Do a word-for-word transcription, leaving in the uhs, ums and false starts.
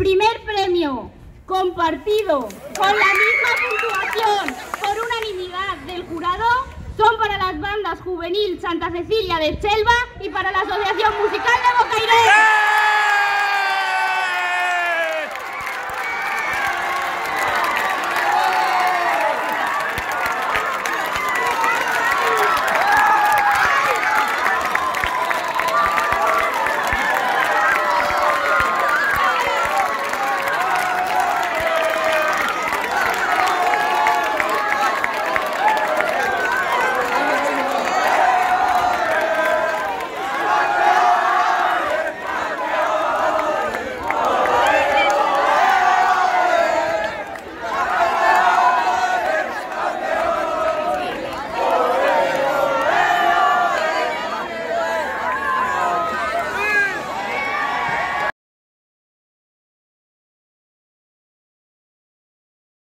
primer premio compartido con la misma puntuación por unanimidad del jurado son para las bandas Juvenil Santa Cecilia de Chelva y para la Asociación Musical de Boca.